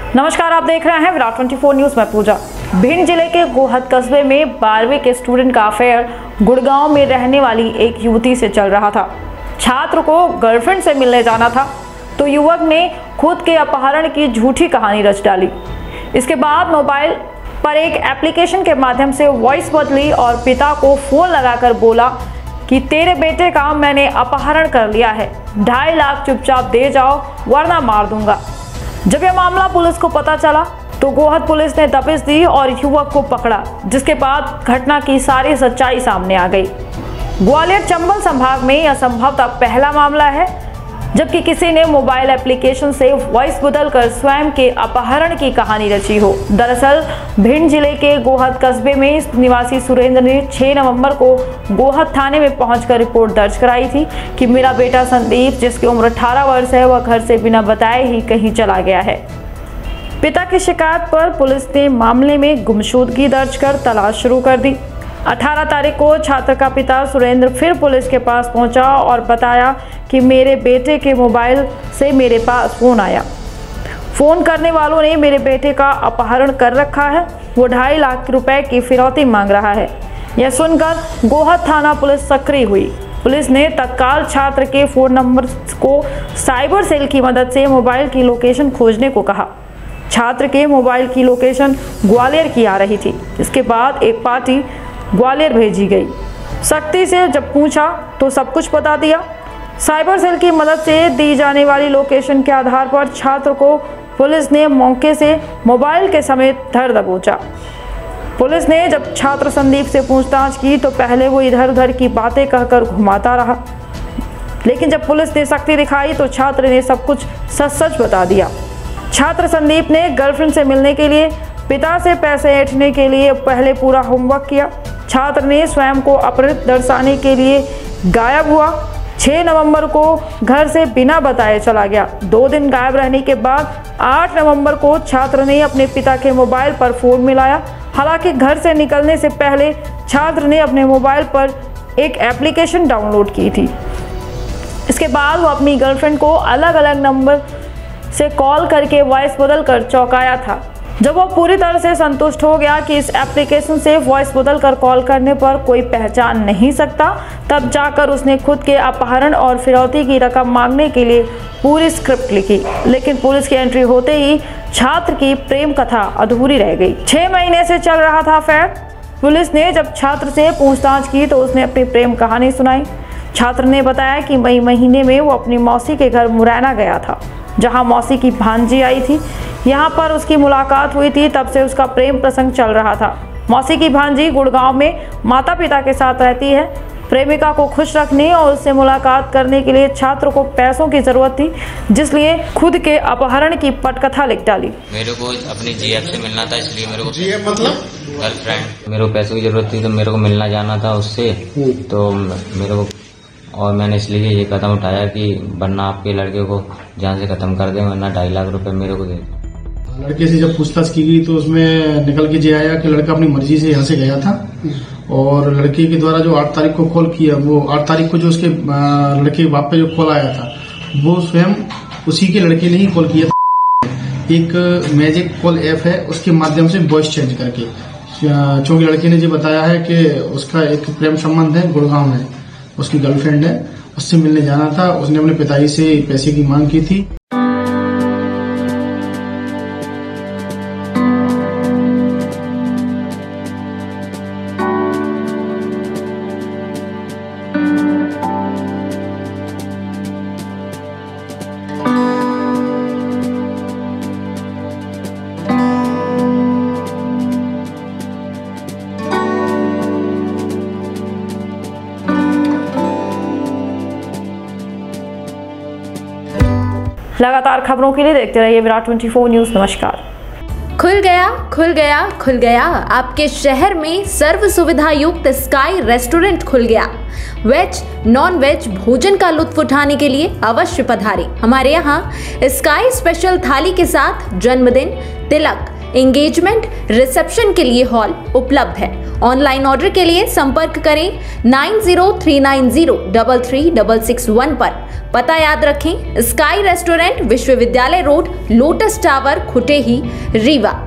नमस्कार, आप देख रहे हैं विराट 24 न्यूज में पूजा। भिंड जिले के गोहद कस्बे में 12वीं के स्टूडेंट का अफेयर गुड़गांव में रहने वाली एक युवती से चल रहा था। छात्र को गर्लफ्रेंड से मिलने जाना था तो युवक ने खुद के अपहरण की झूठी कहानी रच डाली। इसके बाद मोबाइल पर एक एप्लीकेशन के माध्यम से वॉइस बदली और पिता को फोन लगाकर बोला कि तेरे बेटे का मैंने अपहरण कर लिया है, 2.5 लाख चुपचाप दे जाओ वरना मार दूंगा। जब यह मामला पुलिस को पता चला तो गोहद पुलिस ने दबिश दी और युवक को पकड़ा, जिसके बाद घटना की सारी सच्चाई सामने आ गई। ग्वालियर चंबल संभाग में यह संभवतः पहला मामला है जबकि किसी ने मोबाइल एप्लीकेशन से वॉइस बदलकर स्वयं के अपहरण की कहानी रची हो। दरअसल भिंड जिले के गोहद कस्बे में निवासी सुरेंद्र ने 6 नवंबर को गोहद थाने में पहुंचकर रिपोर्ट दर्ज कराई थी कि मेरा बेटा संदीप, जिसकी उम्र 18 वर्ष है, वह घर से बिना बताए ही कहीं चला गया है। पिता की शिकायत पर पुलिस ने मामले में गुमशुदगी दर्ज कर तलाश शुरू कर दी। 18 तारीख को छात्र का पिता सुरेंद्र फिर पुलिस के पास पहुंचा और बताया कि मेरे बेटे के मोबाइल से मेरे पास फोन आया। फोन करने वालों ने मेरे बेटे का अपहरण कर रखा है, वो 2.5 लाख रुपए की फिरौती मांग रहा है। यह सुनकर गोहद थाना पुलिस सक्रिय हुई। पुलिस ने तत्काल छात्र के फोन नंबर को साइबर सेल की मदद से मोबाइल की लोकेशन खोजने को कहा। छात्र के मोबाइल की लोकेशन ग्वालियर की आ रही थी। इसके बाद एक पार्टी ग्वालियर भेजी गई। सख्ती से जब पूछा तो सब कुछ बता दिया। साइबर सेल की मदद से दी जाने वाली लोकेशन के आधार पर छात्र को पुलिस ने मौके से मोबाइल के समेत धर दबोचा। पुलिस ने जब छात्र संदीप से पूछताछ की तो पहले वो इधर उधर की बातें कहकर घुमाता रहा, लेकिन जब पुलिस ने सख्ती दिखाई तो छात्र ने सब कुछ सच सच बता दिया। छात्र संदीप ने गर्लफ्रेंड से मिलने के लिए पिता से पैसे ऐंठने के लिए पहले पूरा होमवर्क किया। छात्र ने स्वयं को अपहृत दर्शाने के लिए गायब हुआ। 6 नवंबर को घर से बिना बताए चला गया। 2 दिन गायब रहने के बाद 8 नवंबर को छात्र ने अपने पिता के मोबाइल पर फोन मिलाया। हालांकि घर से निकलने से पहले छात्र ने अपने मोबाइल पर एक एप्लीकेशन डाउनलोड की थी। इसके बाद वो अपनी गर्लफ्रेंड को अलग अलग नंबर से कॉल करके वॉइस बदल कर चौंकाया था। जब वो पूरी तरह से संतुष्ट हो गया कि इस एप्लीकेशन से वॉइस बदल कर कॉल करने पर कोई पहचान नहीं सकता, तब जाकर उसने खुद के अपहरण और फिरौती की रकम मांगने के लिए पूरी स्क्रिप्ट लिखी। लेकिन पुलिस की एंट्री होते ही छात्र की प्रेम कथा अधूरी रह गई। 6 महीने से चल रहा था अफेयर। पुलिस ने जब छात्र से पूछताछ की तो उसने अपनी प्रेम कहानी सुनाई। छात्र ने बताया कि मई महीने में वो अपनी मौसी के घर मुरैना गया था, जहां मौसी की भांजी आई थी। यहाँ पर उसकी मुलाकात हुई थी, तब से उसका प्रेम प्रसंग चल रहा था। मौसी की भांजी गुड़गांव में माता पिता के साथ रहती है। प्रेमिका को खुश रखने और उससे मुलाकात करने के लिए छात्र को पैसों की जरूरत थी, जिसलिए खुद के अपहरण की पटकथा लिख डाली। मेरे को अपनी जीएफ से मिलना था, इसलिए मेरे को जीएफ मतलब गर्लफ्रेंड, मेरे को पैसों की जरूरत थी तो मेरे को मिलना जाना था उससे, तो मेरे को और मैंने इसलिए ये कदम उठाया कि वरना आपके लड़के को जान से खत्म कर दें, वरना 2.5 लाख रुपए मेरे को दे। लड़के से जब पूछताछ की गई तो उसमें निकल के ये आया कि लड़का अपनी मर्जी से यहाँ से गया था और लड़के के द्वारा जो 8 तारीख को कॉल किया, वो 8 तारीख को जो उसके लड़के के बाप पे जो कॉल आया था वो स्वयं उसी के लड़के ने ही कॉल किया था। एक मैजिक कॉल ऐप है, उसके माध्यम से वॉइस चेंज करके, चूंकि लड़के ने जो बताया है कि उसका एक प्रेम संबंध है, गुड़गांव में उसकी गर्लफ्रेंड है, उससे मिलने जाना था। उसने अपने पिताजी से पैसे की मांग की थी। लगातार खबरों के लिए देखते रहिए विराट 24 न्यूज। नमस्कार। खुल गया आपके शहर में सर्व सुविधा युक्त स्काई रेस्टोरेंट खुल गया। वेज नॉन वेज भोजन का लुत्फ उठाने के लिए अवश्य पधारें। हमारे यहाँ स्काई स्पेशल थाली के साथ जन्मदिन, तिलक, एंगेजमेंट, रिसेप्शन के लिए हॉल उपलब्ध है। ऑनलाइन ऑर्डर के लिए संपर्क करें 9039033661 पर। पता याद रखें, स्काई रेस्टोरेंट, विश्वविद्यालय road, lotus tower, Khutehi, Rewa.